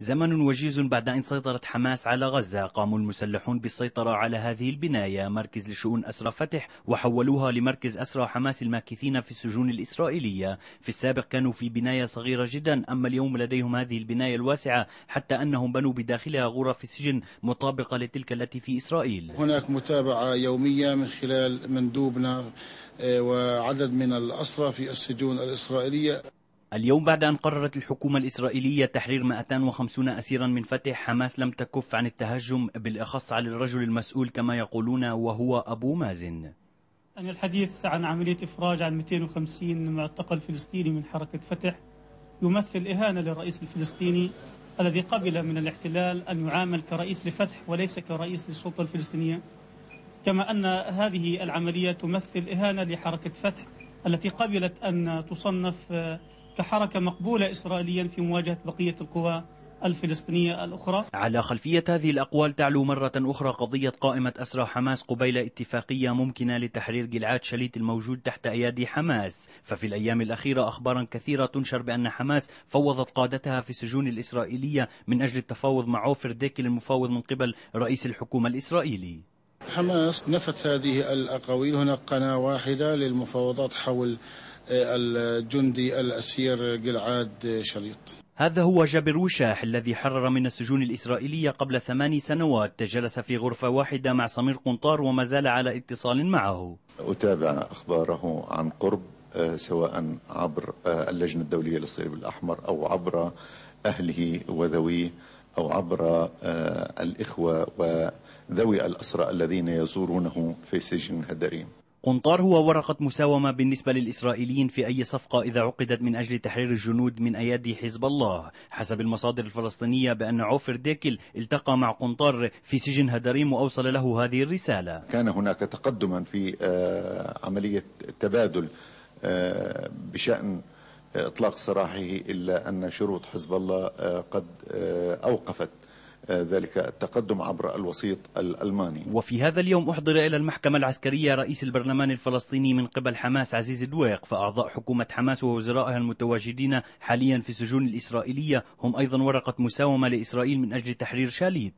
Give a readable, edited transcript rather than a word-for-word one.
زمن وجيز بعد أن سيطرت حماس على غزة، قام المسلحون بالسيطرة على هذه البناية، مركز لشؤون أسرى فتح، وحولوها لمركز أسرى حماس الماكثين في السجون الإسرائيلية. في السابق كانوا في بناية صغيرة جدا، أما اليوم لديهم هذه البناية الواسعة حتى أنهم بنوا بداخلها غرف سجن مطابقة لتلك التي في إسرائيل. هناك متابعة يومية من خلال مندوبنا وعدد من الأسرى في السجون الإسرائيلية. اليوم بعد أن قررت الحكومة الإسرائيلية تحرير 250 أسيرا من فتح، حماس لم تكف عن التهجم بالأخص على الرجل المسؤول كما يقولون وهو أبو مازن. يعني الحديث عن عملية إفراج عن 250 معتقل فلسطيني من حركة فتح يمثل إهانة للرئيس الفلسطيني الذي قبل من الاحتلال أن يعامل كرئيس لفتح وليس كرئيس للسلطة الفلسطينية، كما أن هذه العملية تمثل إهانة لحركة فتح التي قبلت أن تصنف كحركة مقبولة إسرائيليا في مواجهة بقية القوى الفلسطينية الأخرى. على خلفية هذه الأقوال تعلو مرة أخرى قضية قائمة أسرى حماس قبيل اتفاقية ممكنة لتحرير جلعاد شليت الموجود تحت أيادي حماس. ففي الأيام الأخيرة أخبارا كثيرة تنشر بأن حماس فوضت قادتها في السجون الإسرائيلية من أجل التفاوض مع عوفر ديكل المفاوض من قبل رئيس الحكومة الإسرائيلي. حماس نفت هذه الأقاويل. هناك قناة واحدة للمفاوضات حول الجندي الأسير جلعاد شليط. هذا هو جابر وشاح الذي حرر من السجون الإسرائيلية قبل 8 سنوات، جلس في غرفة واحدة مع سمير قنطار وما زال على اتصال معه. أتابع أخباره عن قرب، سواء عبر اللجنة الدولية للصليب الأحمر أو عبر أهله وذويه أو عبر الإخوة وذوي الأسرى الذين يزورونه في سجن هدريم. قنطار هو ورقة مساومة بالنسبة للإسرائيليين في أي صفقة إذا عقدت من أجل تحرير الجنود من أيادي حزب الله، حسب المصادر الفلسطينية بأن عوفر ديكل التقى مع قنطار في سجن هدريم وأوصل له هذه الرسالة. كان هناك تقدما في عملية التبادل بشأن إطلاق سراحه، إلا أن شروط حزب الله قد أوقفت ذلك التقدم عبر الوسيط الألماني. وفي هذا اليوم أحضر إلى المحكمة العسكرية رئيس البرلمان الفلسطيني من قبل حماس عزيز دويق، فأعضاء حكومة حماس ووزرائها المتواجدين حاليا في السجون الإسرائيلية هم أيضا ورقة مساومة لإسرائيل من أجل تحرير شاليت.